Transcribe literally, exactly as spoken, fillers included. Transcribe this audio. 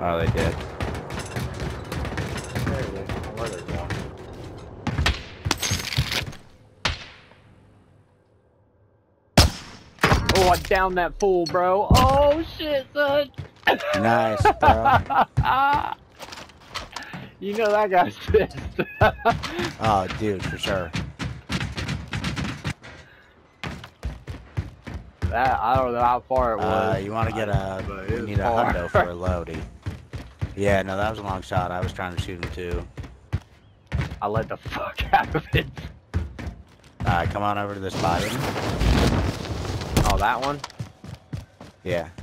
Oh, they did. There it is. Oh, where they're going. Oh, I downed that fool, bro. Oh, shit, son. Nice, bro. You know that guy's pissed. Oh, dude, for sure. That, I don't know how far it was. Uh, you want to get a, but you it was need a far. hundo for a loadie. Yeah, no, that was a long shot. I was trying to shoot him too. I let the fuck out of it. Alright, come on over to this body. Oh, that one? Yeah.